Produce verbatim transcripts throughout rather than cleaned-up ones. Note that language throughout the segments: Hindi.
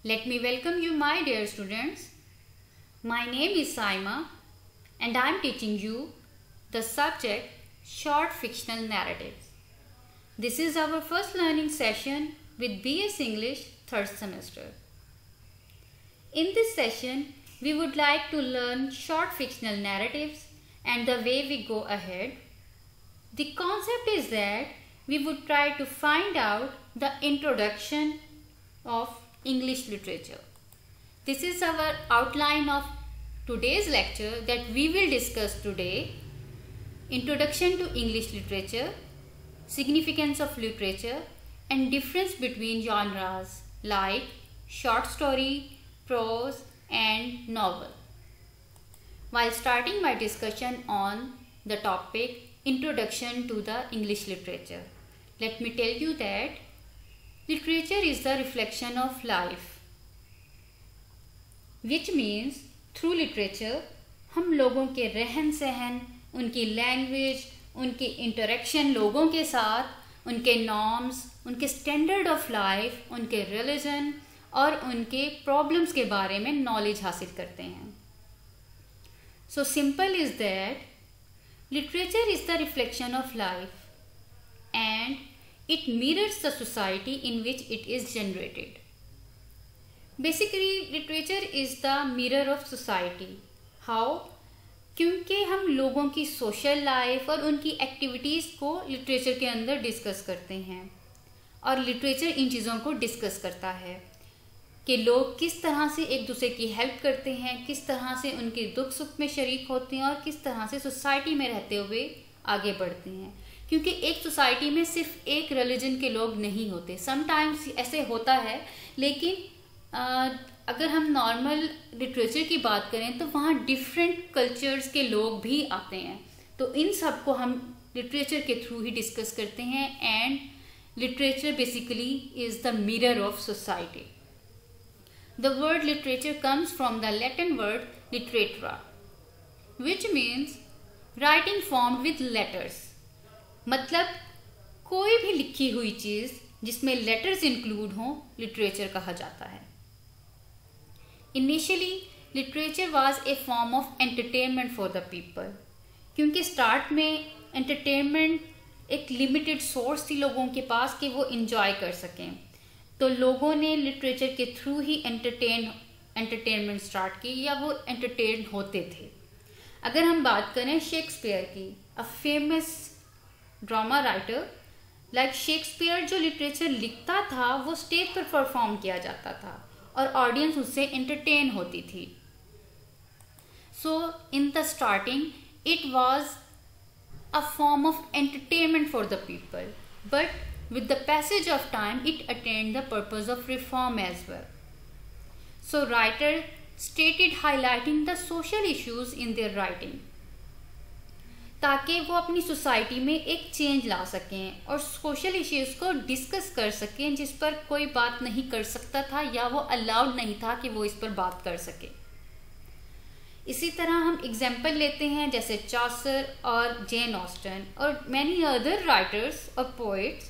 Let me welcome you, my dear students. My name is Saima and I am teaching you the subject Short Fictional Narratives. This is our first learning session with B S English third semester. In this session, we would like to learn short fictional narratives and the way we go ahead. The concept is that we would try to find out the introduction of English literature. This is our outline of today's lecture that we will discuss today. Introduction to English literature, significance of literature and difference between genres like short story, prose and novel. While starting my discussion on the topic Introduction to the English literature, let me tell you that literature is the reflection of life, which means through literature हम लोगों के रहन सहन, उनकी लैंग्वेज, उनकी इंटरेक्शन लोगों के साथ, उनके नॉर्म्स, उनके स्टैंडर्ड ऑफ लाइफ, उनके रिलीजन और उनके प्रॉब्लम्स के बारे में नॉलेज हासिल करते हैं. So simple is that literature is the reflection of life and it mirrors the society in which it is generated. Basically, literature is the mirror of society. How? क्योंकि हम लोगों की सोशल लाइफ और उनकी एक्टिविटीज़ को लिटरेचर के अंदर डिस्कस करते हैं और लिटरेचर इन चीज़ों को डिस्कस करता है कि लोग किस तरह से एक दूसरे की हेल्प करते हैं, किस तरह से उनके दुख सुख में शरीक होते हैं और किस तरह से सोसाइटी में रहते हुए आगे बढ़ते हैं. क्योंकि एक सोसाइटी में सिर्फ एक रिलीजन के लोग नहीं होते, समटाइम्स ऐसे होता है, लेकिन आ, अगर हम नॉर्मल लिटरेचर की बात करें तो वहाँ डिफरेंट कल्चर्स के लोग भी आते हैं. तो इन सब को हम लिटरेचर के थ्रू ही डिस्कस करते हैं and literature basically is the mirror of society. The word literature comes from the Latin word literatura, which means writing formed with letters. मतलब कोई भी लिखी हुई चीज़ जिसमें letters include हों, literature कहा जाता है. Initially, literature was a form of entertainment for the people. क्योंकि start में entertainment एक limited source थी लोगों के पास कि वो enjoy कर सकें, तो लोगों ने लिटरेचर के थ्रू ही एंटरटेन एंटरटेनमेंट स्टार्ट की या वो एंटरटेन होते थे. अगर हम बात करें शेक्सपियर की, a famous drama writer, like Shakespeare जो लिटरेचर लिखता था वो स्टेज पर परफॉर्म किया जाता था और ऑडियंस उससे एंटरटेन होती थी. So in the starting it was a form of entertainment for the people, but with the passage of time it attained the purpose of reform as well. So writer stated highlighting the social issues in their writing, ताकि वो अपनी सोसाइटी में एक चेंज ला सकें और सोशल इश्यूज को डिस्कस कर सकें जिस पर कोई बात नहीं कर सकता था या वो अलाउड नहीं था कि वो इस पर बात कर सके. इसी तरह हम एग्जाम्पल लेते हैं जैसे चॉसर और जेन ऑस्टन और मैनी अदर राइटर्स और पोइट्स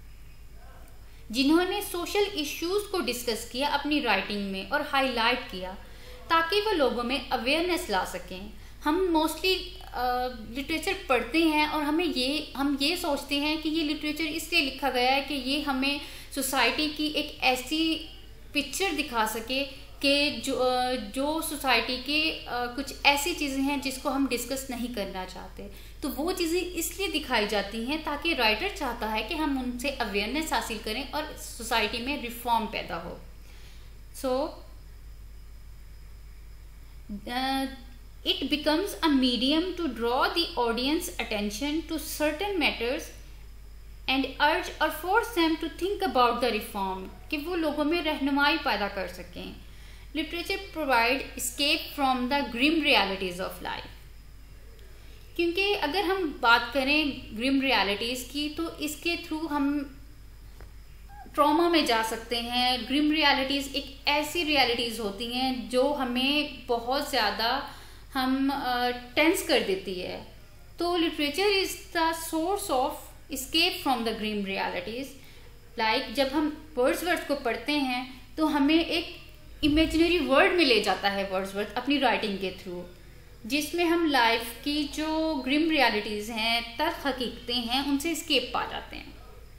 जिन्होंने सोशल इश्यूज को डिस्कस किया अपनी राइटिंग में और हाईलाइट किया ताकि वो लोगों में अवेयरनेस ला सकें. हम मोस्टली लिटरेचर पढ़ते हैं और हमें ये हम ये सोचते हैं कि ये लिटरेचर इसलिए लिखा गया है कि ये हमें सोसाइटी की एक ऐसी पिक्चर दिखा सके कि जो जो सोसाइटी के कुछ ऐसी चीज़ें हैं जिसको हम डिस्कस नहीं करना चाहते. तो वो चीज़ें इसलिए दिखाई जाती हैं ताकि राइटर चाहता है कि हम उनसे अवेयरनेस हासिल करें और सोसाइटी में रिफॉर्म पैदा हो. So it becomes a medium to draw the audience attention to certain matters and urge or force them to think about the reform, कि वो लोगों में रहनुमाई पैदा कर सकें. Literature provide escape from the grim realities of life. क्योंकि अगर हम बात करें ग्रिम रियलिटीज़ की तो इसके थ्रू हम ट्रॉमा में जा सकते हैं. ग्रिम रियलिटीज़ एक ऐसी रियलिटीज़ होती हैं जो हमें बहुत ज़्यादा हम टेंस कर देती है. तो literature is the source of escape from the grim realities. Like जब हम वर्ड्सवर्थ को पढ़ते हैं तो हमें एक इमेजिनरी वर्ल्ड में ले जाता है वर्ड्सवर्थ अपनी राइटिंग के थ्रू, जिसमें हम लाइफ की जो ग्रिम रियलिटीज़ हैं, तर्क हकीकतें हैं, उनसे escape पा जाते हैं.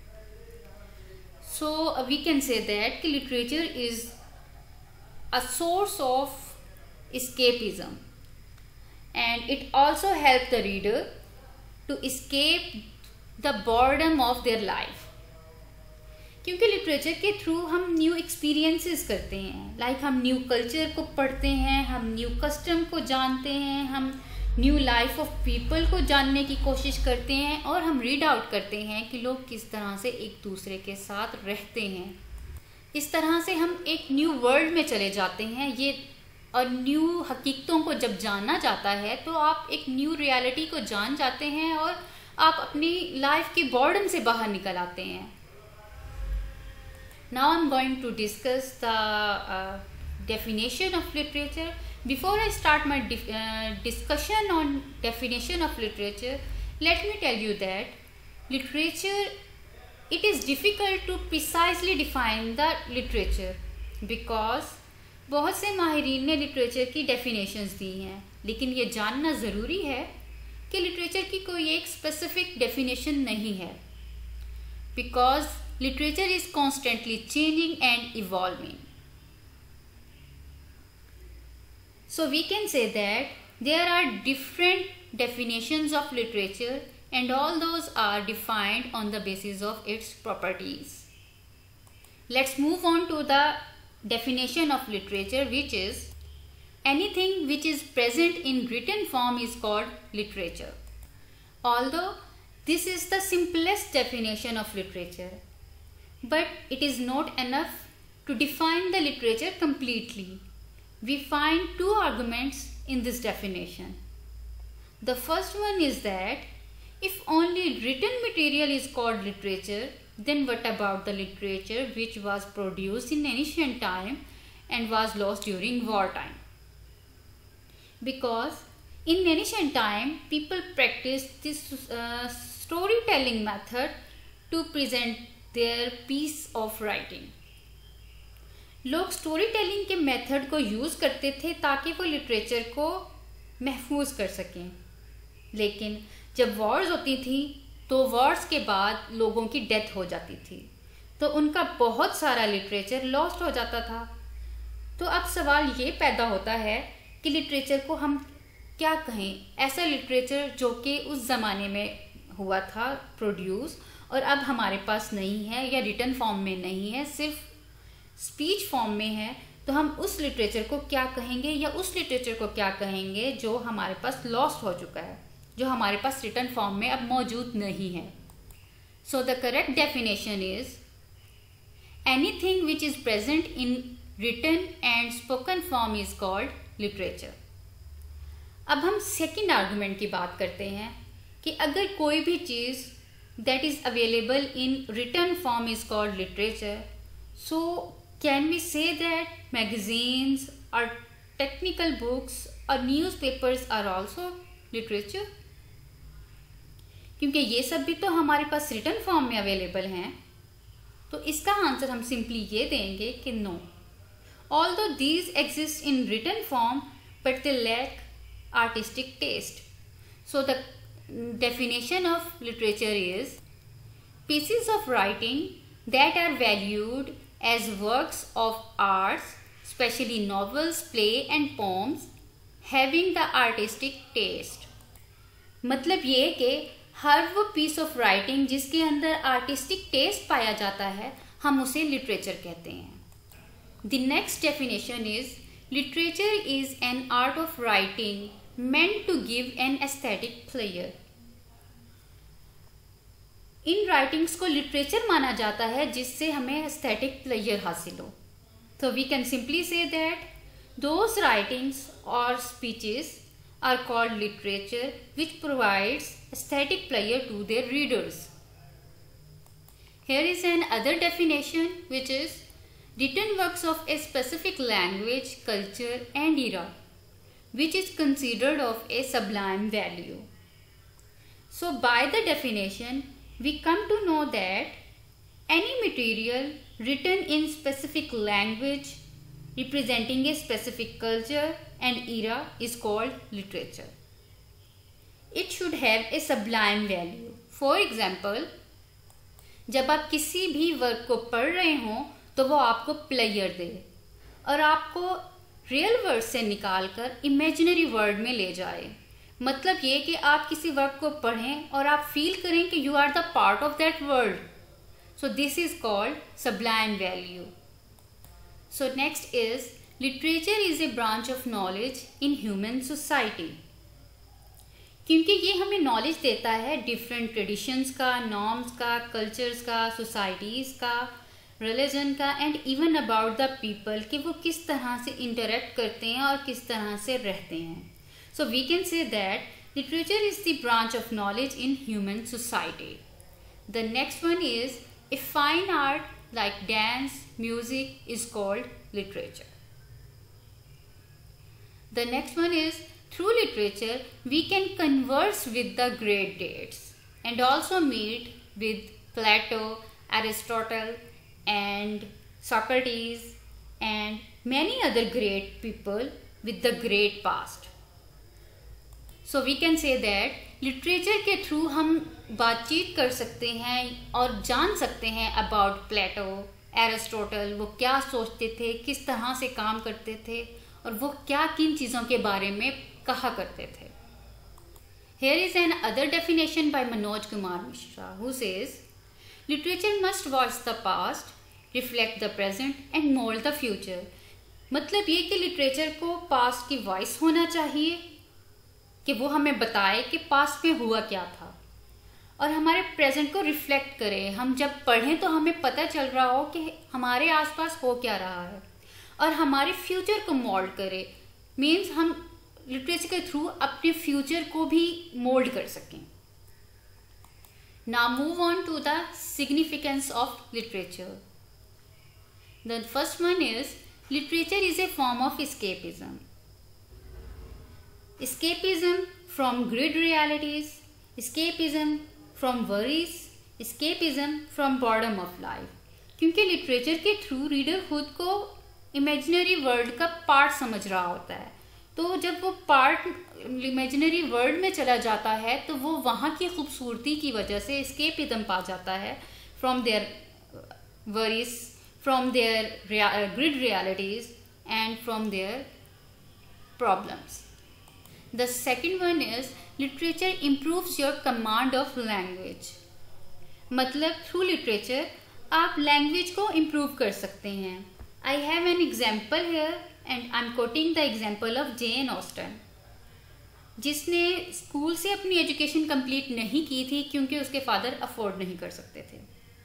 So we can say that कि literature is a source of escapism, and it also helps the reader to escape the boredom of their life. क्योंकि लिटरेचर के थ्रू हम न्यू एक्सपीरियंसेस करते हैं, लाइक हम न्यू कल्चर को पढ़ते हैं, हम न्यू कस्टम को जानते हैं, हम न्यू लाइफ ऑफ पीपल को जानने की कोशिश करते हैं, और हम रीड आउट करते हैं कि लोग किस तरह से एक दूसरे के साथ रहते हैं. इस तरह से हम एक न्यू वर्ल्ड में चले जाते हैं. ये और न्यू हकीकतों को जब जाना जाता है तो आप एक न्यू रियलिटी को जान जाते हैं और आप अपनी लाइफ की बॉर्डम से बाहर निकल आते हैं. Now I'm going to discuss the uh, definition of literature. Before I start my dif uh, discussion on definition of literature, let me tell you that literature, it is difficult to precisely define the literature because बहुत से माहिरीन ने लिटरेचर की डेफिनेशंस दी हैं, लेकिन ये जानना ज़रूरी है कि लिटरेचर की कोई एक स्पेसिफिक डेफिनेशन नहीं है, because literature is constantly changing and evolving. So we can say that there are different definitions of literature, and all those are defined on the basis of its properties. Let's move on to the definition of literature, which is anything which is present in written form is called literature. Although this is the simplest definition of literature, but it is not enough to define the literature completely. We find two arguments in this definition. The first one is that if only written material is called literature, then what about the literature which was produced in ancient time and was lost during wartime? Because in ancient time, people practiced this uh, storytelling method to present their piece of writing. लोग स्टोरी टेलिंग के मेथड को यूज़ करते थे ताकि वो लिटरेचर को महफूज कर सकें. लेकिन जब वॉर्स होती थी तो वॉर्स के बाद लोगों की डेथ हो जाती थी, तो उनका बहुत सारा लिटरेचर लॉस्ट हो जाता था. तो अब सवाल ये पैदा होता है कि लिटरेचर को हम क्या कहें. ऐसा लिटरेचर जो कि उस ज़माने में हुआ था प्रोड्यूस और अब हमारे पास नहीं है, या रिटन फॉर्म में नहीं है, सिर्फ स्पीच फॉर्म में है, तो हम उस लिटरेचर को क्या कहेंगे, या उस लिटरेचर को क्या कहेंगे जो हमारे पास लॉस्ट हो चुका है, जो हमारे पास रिटन फॉर्म में अब मौजूद नहीं है. So the correct definition is anything which is present in written and spoken form is called literature. अब हम सेकेंड आर्गूमेंट की बात करते हैं कि अगर कोई भी चीज़ that is available in written form is called literature, so can we say that magazines or technical books or newspapers are also literature? क्योंकि ये सब भी तो हमारे पास written form में available हैं. तो इसका आंसर हम सिंपली ये देंगे कि no. Although these exist in written form, but they lack artistic taste. So the definition of literature is pieces of writing that are valued as works of arts, especially novels, play and poems, having the artistic taste. मतलब ये कि हर वो piece of writing जिसके अंदर artistic taste पाया जाता है, हम उसे literature कहते हैं. The next definition is literature is an art of writing meant to give an aesthetic pleasure. इन राइटिंग्स को लिटरेचर माना जाता है जिससे हमें एस्थेटिक प्लेजर हासिल हो. तो we can simply say that those writings और speeches are called literature which provides aesthetic pleasure to their readers. Here is an other definition which is written works of a specific language, culture and era, which is considered of a sublime value. So by the definition, we come to know that any material written in specific language, representing a specific culture and era is called literature. It should have a sublime value. For example, जब आप किसी भी वर्क को पढ़ रहे हों तो वो आपको प्लेजर दे और आपको रियल वर्ड से निकालकर इमेजिनरी वर्ड में ले जाए। मतलब ये कि आप किसी वर्क को पढ़ें और आप फील करें कि you are the part of that world. So this is called sublime value. So next is literature is a branch of knowledge in human society, क्योंकि ये हमें नॉलेज देता है डिफरेंट ट्रेडिशंस का, नॉर्म्स का, कल्चर्स का, सोसाइटीज़ का, रिलीजन का and even about the people कि वो किस तरह से इंटरेक्ट करते हैं और किस तरह से रहते हैं। So we can say that literature is the branch of knowledge in human society. The next one is a fine art like dance, music is called literature. The next one is through literature we can converse with the great dates and also meet with Plato, Aristotle and Socrates and many other great people with the great past. So we can say that literature के through हम बातचीत कर सकते हैं और जान सकते हैं about Plato, Aristotle, वो क्या सोचते थे, किस तरह से काम करते थे और वो क्या किन चीज़ों के बारे में कहा करते थे। Here is an other definition by Manoj Kumar Mishra who says literature must watch the past, reflect the present and mold the future। मतलब ये कि लिटरेचर को पास्ट की वॉइस होना चाहिए कि वो हमें बताए कि पास्ट में हुआ क्या था और हमारे प्रेजेंट को रिफ्लेक्ट करे। हम जब पढ़ें तो हमें पता चल रहा हो कि हमारे आसपास हो क्या रहा है और हमारे फ्यूचर को मोल्ड करे। मीन्स हम लिटरेचर के थ्रू अपने फ्यूचर को भी मोल्ड कर सकें। Now move on to the significance of literature. The first one is literature is a form of escapism. Escapism from grid realities, escapism from worries, escapism from boredom of life. क्योंकि लिटरेचर के थ्रू रीडर खुद को इमेजिनरी वर्ल्ड का पार्ट समझ रहा होता है, तो जब वो पार्ट इमेजिनरी वर्ल्ड में चला जाता है तो वो वहाँ की खूबसूरती की वजह से एस्केपिज्म पा जाता है from their worries, from their grid realities and from their problems. The second one is literature improves your command of language. मतलब थ्रू लिटरेचर आप लैंग्वेज को इम्प्रूव कर सकते हैं। I have an example here and I am quoting the example of Jane Austen, जिसने स्कूल से अपनी एजुकेशन कंप्लीट नहीं की थी क्योंकि उसके फादर अफोर्ड नहीं कर सकते थे।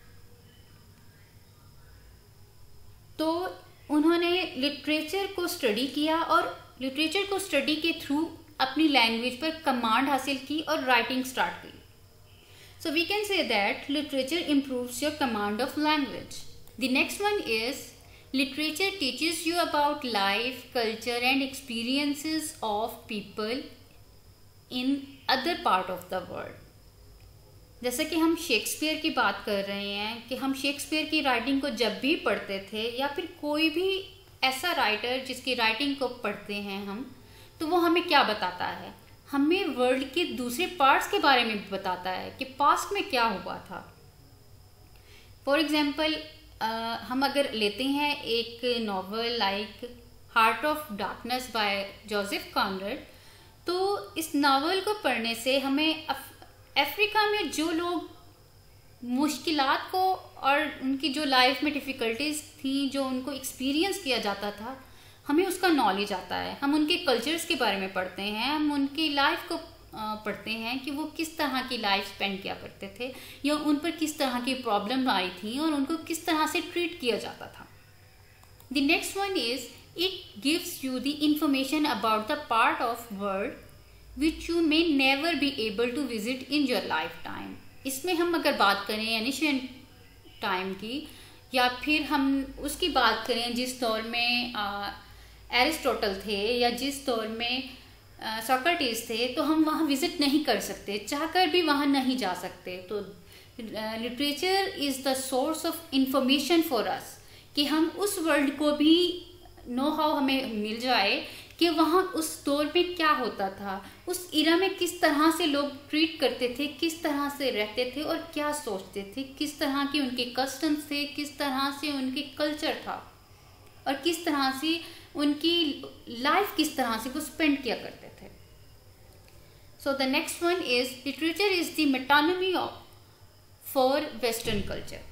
तो उन्होंने लिटरेचर को स्टडी किया और लिटरेचर को स्टडी के थ्रू अपनी लैंग्वेज पर कमांड हासिल की और राइटिंग स्टार्ट की। So we can say that literature improves your command of language. The next one is literature teaches you about life, culture and experiences of people in other part of the world. जैसे कि हम शेक्सपियर की बात कर रहे हैं कि हम शेक्सपियर की राइटिंग को जब भी पढ़ते थे या फिर कोई भी ऐसा राइटर जिसकी राइटिंग को पढ़ते हैं हम, तो वो हमें क्या बताता है, हमें वर्ल्ड के दूसरे पार्ट्स के बारे में भी बताता है कि पास्ट में क्या हुआ था। फॉर एग्जाम्पल Uh, हम अगर लेते हैं एक novel like Heart of Darkness by Joseph Conrad, तो इस नावल को पढ़ने से हमें अफ्रीका में जो लोग मुश्किलात को और उनकी जो लाइफ में डिफ़िकल्टीज थी, जो उनको एक्सपीरियंस किया जाता था, हमें उसका नॉलेज आता है। हम उनके कल्चर्स के बारे में पढ़ते हैं, हम उनकी लाइफ को पढ़ते हैं कि वो किस तरह की लाइफ स्पेंड किया करते थे या उन पर किस तरह की प्रॉब्लम आई थी और उनको किस तरह से ट्रीट किया जाता था। The next one is it gives you the information about the part of world which you may never be able to visit in your life time. इसमें हम अगर बात करें एनिशिएंट टाइम की या फिर हम उसकी बात करें जिस दौर में एरिस्टोटल थे या जिस दौर में सोक्रेटिस थे, तो हम वहाँ विजिट नहीं कर सकते, चाहकर भी वहाँ नहीं जा सकते। तो literature is the source of information for us कि हम उस वर्ल्ड को भी नो हाउ हमें मिल जाए कि वहाँ उस दौर में क्या होता था, उस इरा में किस तरह से लोग ट्रीट करते थे, किस तरह से रहते थे और क्या सोचते थे, किस तरह के उनके कस्टम्स थे, किस तरह से उनके कल्चर था और किस तरह से उनकी लाइफ किस तरह से वो स्पेंड किया करते थे। So the next one is literature is the metonymy of for western culture.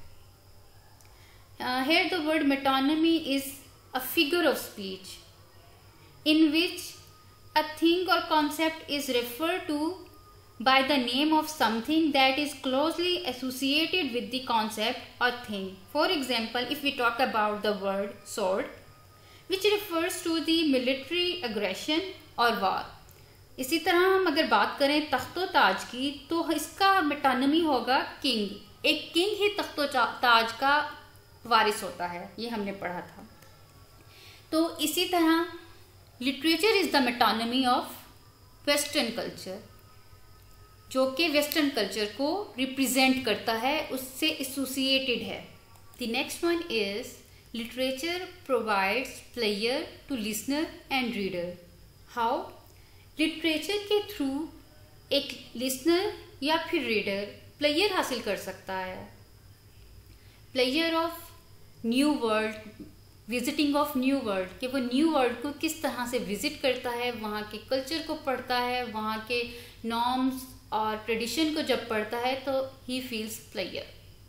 Here the word metonymy is a figure of speech in which a thing or concept is referred to by the name of something that is closely associated with the concept or thing. For example, if we talk about the word sword, which refers to the military aggression or war. इसी तरह हम अगर बात करें तख्तो ताज की तो इसका मेटानमी होगा किंग। एक किंग ही तख्तो ताज का वारिस होता है, ये हमने पढ़ा था। तो इसी तरह literature is the metonymy of western culture, जो कि वेस्टर्न कल्चर को रिप्रेजेंट करता है, उससे एसोसिएटेड है। The next one is literature provides player to listener and reader. How? Literature के थ्रू एक लिसनर या फिर रीडर प्लेयर हासिल कर सकता है, player of new world, visiting of new world, कि वो न्यू वर्ल्ड को किस तरह से विजिट करता है, वहाँ के कल्चर को पढ़ता है, वहाँ के नॉर्म्स और ट्रेडिशन को जब पढ़ता है तो ही feels player.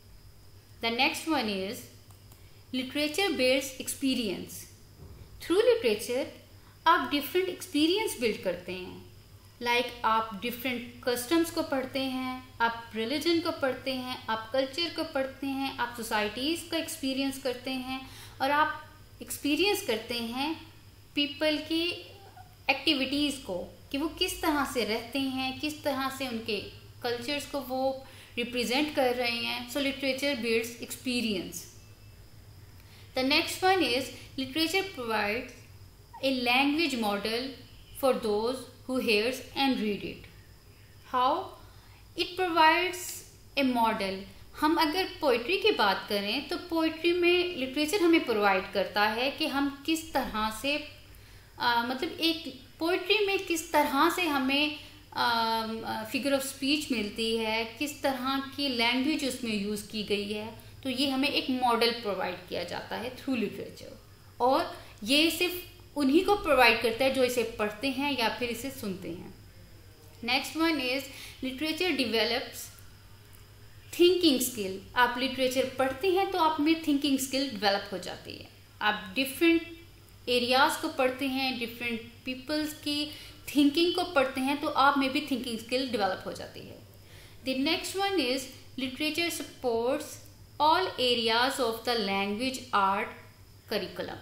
The next one is literature builds experience. Through literature आप डिफरेंट एक्सपीरियंस बिल्ड करते हैं, लाइक like आप डिफरेंट कस्टम्स को पढ़ते हैं, आप रिलीजन को पढ़ते हैं, आप कल्चर को पढ़ते हैं, आप सोसाइटीज़ का एक्सपीरियंस करते हैं और आप एक्सपीरियंस करते हैं पीपल की एक्टिविटीज़ को, कि वो किस तरह से रहते हैं, किस तरह से उनके कल्चर्स को वो रिप्रेजेंट कर रहे हैं। So literature builds experience. The next one is literature provides a language model for those who hears and read it. How? It provides a model. हम अगर पोइट्री की बात करें तो पोइट्री में लिटरेचर हमें प्रोवाइड करता है कि हम किस तरह से आ, मतलब एक पोइट्री में किस तरह से हमें फिगर ऑफ स्पीच मिलती है, किस तरह की लैंग्वेज उसमें यूज़ की गई है। तो ये हमें एक मॉडल प्रोवाइड किया जाता है थ्रू लिटरेचर, और ये सिर्फ उन्हीं को प्रोवाइड करता है जो इसे पढ़ते हैं या फिर इसे सुनते हैं। Next one is literature develops thinking skill. आप लिटरेचर पढ़ते हैं तो आप में थिंकिंग स्किल डेवलप हो जाती है। आप डिफरेंट एरियाज़ को पढ़ते हैं, डिफरेंट पीपल्स की थिंकिंग को पढ़ते हैं तो आप में भी थिंकिंग स्किल डेवलप हो जाती है। The next one is literature supports all areas of the language art curriculum,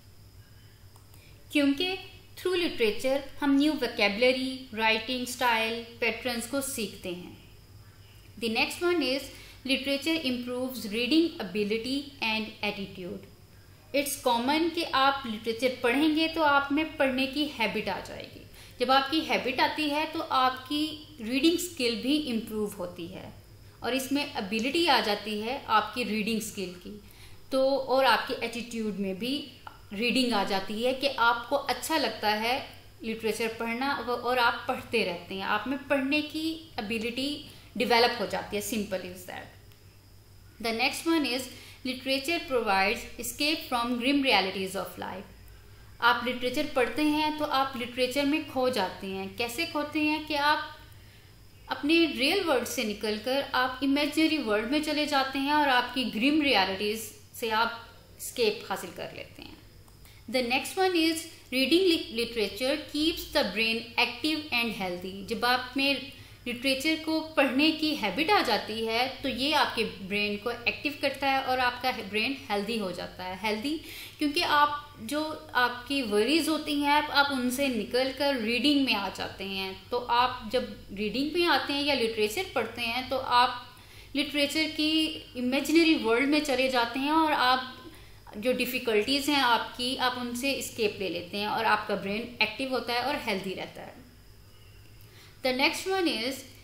क्योंकि थ्रू लिटरेचर हम new vocabulary, writing style, patterns को सीखते हैं। The next one is literature improves reading ability and attitude. It's common कि आप लिटरेचर पढ़ेंगे तो आप में पढ़ने की हैबिट आ जाएगी। जब आपकी हैबिट आती है तो आपकी रीडिंग स्किल भी इम्प्रूव होती है और इसमें एबिलिटी आ जाती है आपकी रीडिंग स्किल की, तो और आपके एटीट्यूड में भी रीडिंग आ जाती है कि आपको अच्छा लगता है लिटरेचर पढ़ना और आप पढ़ते रहते हैं, आप में पढ़ने की एबिलिटी डेवलप हो जाती है। Simple is that. The next one is literature provides escape from grim realities of life. आप लिटरेचर पढ़ते हैं तो आप लिटरेचर में खो जाते हैं। कैसे खोते हैं कि आप अपने रियल वर्ल्ड से निकलकर आप इमेजिनरी वर्ल्ड में चले जाते हैं और आपकी ग्रिम रियलिटीज़ से आप एस्केप हासिल कर लेते हैं। The next one is reading literature keeps the brain active and healthy. जब आप में लिटरेचर को पढ़ने की हैबिट आ जाती है तो ये आपके ब्रेन को एक्टिव करता है और आपका ब्रेन हेल्दी हो जाता है। हेल्दी क्योंकि आप जो आपकी वरीज होती हैं आप, आप उनसे निकल कर रीडिंग में आ जाते हैं। तो आप जब रीडिंग में आते हैं या लिटरेचर पढ़ते हैं तो आप लिटरेचर की इमेजिनरी वर्ल्ड में चले जाते हैं और आप जो डिफ़िकल्टीज़ हैं आपकी, आप उनसे एस्केप ले लेते हैं और आपका ब्रेन एक्टिव होता है और हेल्दी रहता है। The next one is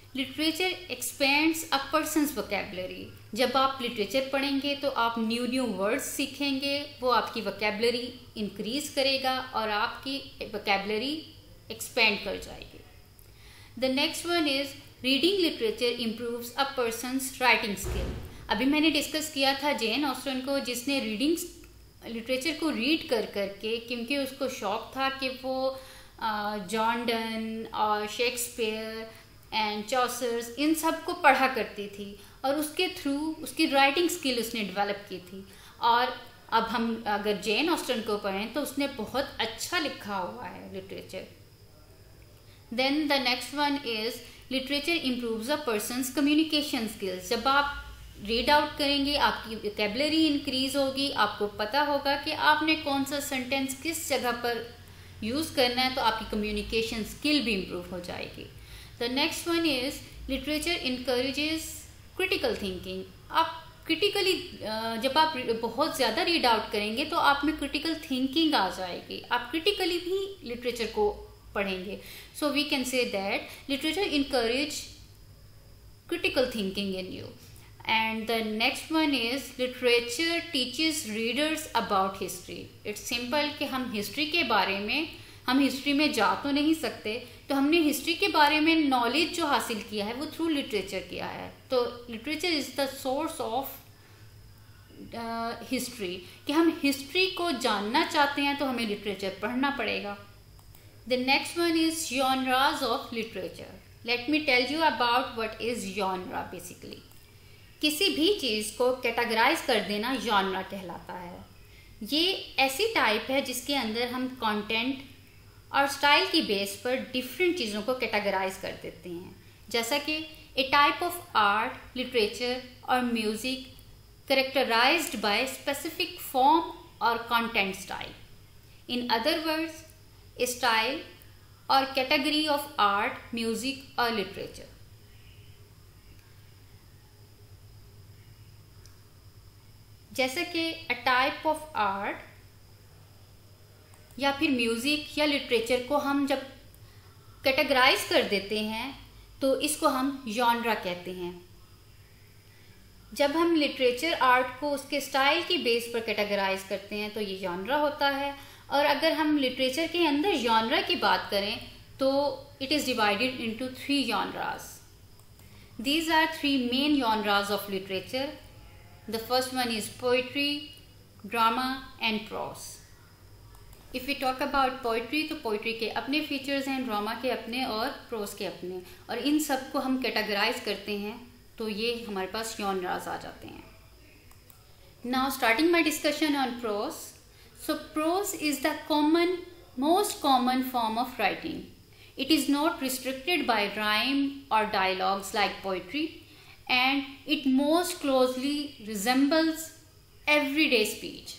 literature expands a person's vocabulary. जब आप लिटरेचर पढ़ेंगे तो आप न्यू न्यू वर्ड्स सीखेंगे, वो आपकी वोकेबलरी इंक्रीज करेगा और आपकी वोकेबलरी एक्सपेंड कर जाएगी। The next one is reading literature improves a person's writing skill. अभी मैंने डिस्कस किया था जेन ऑस्टन को, जिसने रीडिंग लिटरेचर को रीड कर करके, क्योंकि उसको शौक था कि वो जॉन डन और शेक्सपियर एंड चॉसर्स इन सब को पढ़ा करती थी और उसके थ्रू उसकी राइटिंग स्किल उसने डेवलप की थी। और अब हम अगर जेन ऑस्टन को पढ़ें तो उसने बहुत अच्छा लिखा हुआ है literature. Then the next one is literature improves a person's communication skills. जब आप रीड आउट करेंगे आपकी वोकेबलरी इंक्रीज होगी, आपको पता होगा कि आपने कौन सा सेंटेंस किस जगह पर यूज़ करना है, तो आपकी कम्युनिकेशन स्किल भी इम्प्रूव हो जाएगी। The next one is literature encourages critical thinking. आप क्रिटिकली जब आप बहुत ज़्यादा रीड आउट करेंगे तो आप में क्रिटिकल थिंकिंग आ जाएगी, आप क्रिटिकली भी लिटरेचर को पढ़ेंगे। So we can say that literature encourage critical thinking in you. And the next one is literature teaches readers about history. It's simple कि हम history के बारे में, हम history में जा तो नहीं सकते, तो हमने history के बारे में knowledge जो हासिल किया है वो through literature किया है। तो literature is the source of uh, history, कि हम history को जानना चाहते हैं तो हमें literature पढ़ना पड़ेगा। The next one is genres of literature. Let me tell you about what is genre basically. किसी भी चीज़ को कैटेगराइज कर देना जॉनरा कहलाता है। ये ऐसी टाइप है जिसके अंदर हम कंटेंट और स्टाइल की बेस पर डिफरेंट चीज़ों को कैटेगराइज कर देते हैं, जैसा कि a type of art, literature और music characterised by specific form और content style. In other words, a style और कैटेगरी ऑफ आर्ट, म्यूज़िक और लिटरेचर। जैसे कि अ टाइप ऑफ आर्ट या फिर म्यूज़िक या लिटरेचर को हम जब कैटेगराइज कर देते हैं तो इसको हम जॉनरा कहते हैं। जब हम लिटरेचर आर्ट को उसके स्टाइल की बेस पर कैटेगराइज करते हैं तो ये जॉनरा होता है। और अगर हम लिटरेचर के अंदर जॉनरा की बात करें तो it is divided into three genres. These are three main genres of literature. The first one is poetry, drama and prose. If we talk about poetry, तो poetry के अपने features हैं, drama के अपने और prose के अपने, और इन सब को हम categorize करते हैं तो ये हमारे पास genres आ जाते हैं। Now starting my discussion on prose. So prose is the common, most common form of writing. It is not restricted by rhyme or dialogues like poetry, and it most closely resembles everyday speech.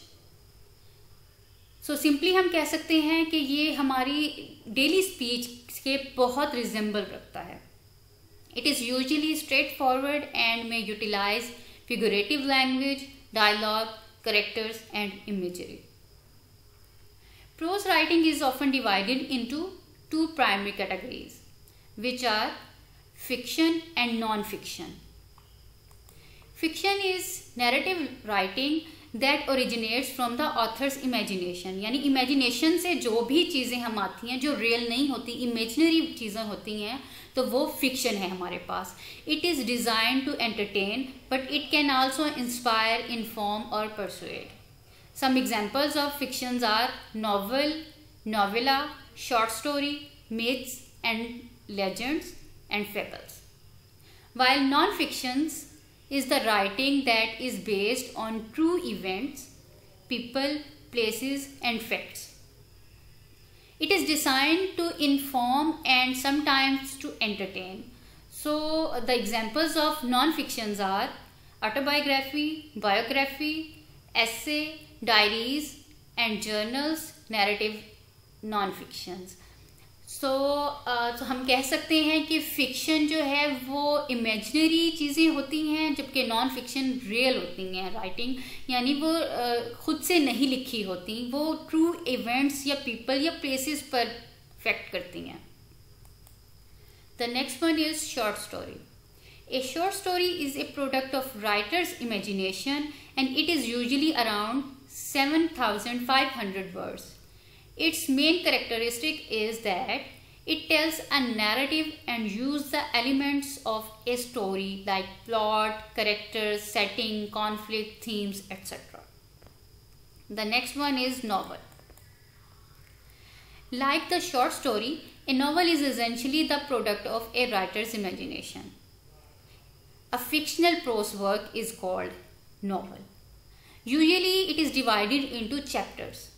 So simply हम कह सकते हैं कि ये हमारी daily speech के बहुत resemble रखता है। It is usually straightforward and may utilize figurative language, dialogue, characters and imagery. Prose writing is often divided into two primary categories, which are fiction and non-fiction. Fiction is narrative writing that originates from the author's imagination. यानी imagination से जो भी चीज़ें हम आती हैं जो real नहीं होती, imaginary चीज़ें होती हैं, तो वो fiction है हमारे पास। It is designed to entertain, but it can also inspire, inform or persuade. Some examples of fictions are novel, novella, short story, myths and legends and fables. While non-fictions is the writing that is based on true events, people, places and facts. It is designed to inform and sometimes to entertain. So the examples of non-fictions are autobiography, biography, essay, diaries and journals, narrative non-fictions. So so, uh, तो हम कह सकते हैं कि फ़िक्शन जो है वो इमेजिनरी चीज़ें होती हैं, जबकि नॉन फिक्शन रियल होती हैं राइटिंग, यानी वो uh, खुद से नहीं लिखी होती, वो ट्रू इवेंट्स या पीपल या प्लेसेस पर फैक्ट करती हैं। The next one is short story. A short story is a product of writer's imagination and it is usually around seven thousand five hundred words. Its main characteristic is that it tells a narrative and uses the elements of a story like plot, characters, setting, conflict, themes, et cetera. The next one is novel. Like the short story, a novel is essentially the product of a writer's imagination. A fictional prose work is called novel. Usually it is divided into chapters.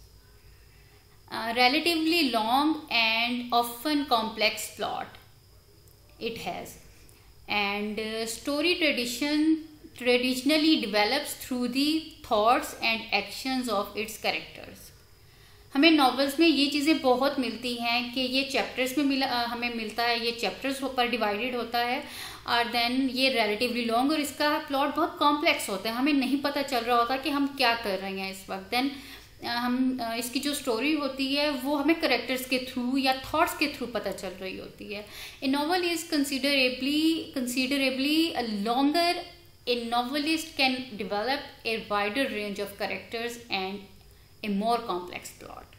A relatively long and often complex plot it has, and uh, story tradition traditionally develops through the thoughts and actions of its characters. हमें नॉवेल्स में ये चीज़ें बहुत मिलती हैं कि ये चैप्टर्स में मिला हमें मिलता है, ये चैप्टर्स पर डिवाइडेड होता है और देन ये रिलेटिवली लॉन्ग और इसका प्लॉट बहुत कॉम्प्लेक्स होता है, हमें नहीं पता चल रहा होता कि हम क्या कर रहे हैं इस वक्त. देन हम इसकी जो स्टोरी होती है वो हमें करेक्टर्स के थ्रू या थॉट्स के थ्रू पता चल रही होती है. A novel is considerably considerably longer. A novelist can develop a wider range of characters and a more complex plot.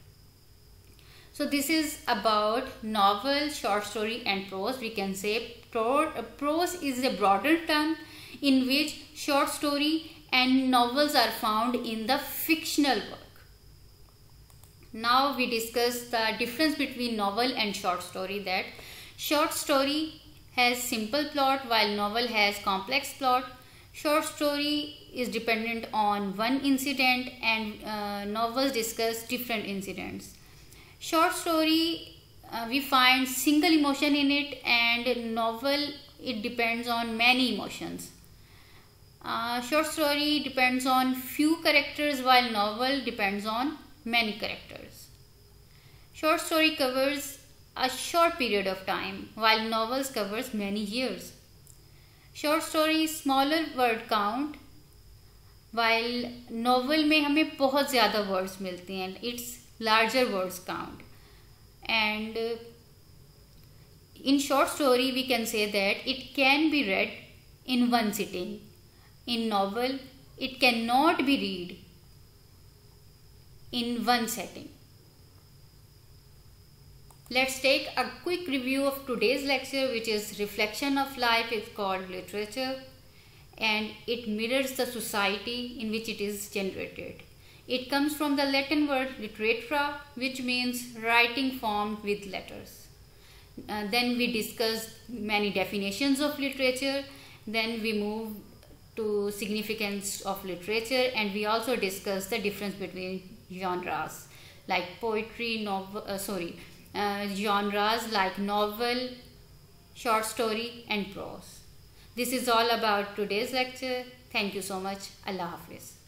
So this is about novel, short story and prose. We can say pro- prose is a broader term in which short story and novels are found in the fictional work. Now we discuss the difference between novel and short story, that short story has simple plot while novel has complex plot. Short story is dependent on one incident and uh, novels discuss different incidents. Short story, uh, we find single emotion in it, and novel, it depends on many emotions. Uh, short story depends on few characters while novel depends on many characters. Short story covers a short period of time while novels covers many years. Short story smaller word count while novel में हमें बहुत ज़्यादा वर्ड्स मिलती हैं, it's larger words count. And in short story we can say that it can be read in one sitting. In novel it can not be read in one setting. Let's take a quick review of today's lecture, which is Reflection of Life. It's called literature and it mirrors the society in which it is generated. It comes from the Latin word literatura, which means writing formed with letters. Uh, then we discussed many definitions of literature. Then we move to significance of literature, and we also discussed the difference between genres like poetry, novel, uh, sorry, Uh, genres like novel, short story and prose. This is all about today's lecture. Thank you so much. Allah Hafiz.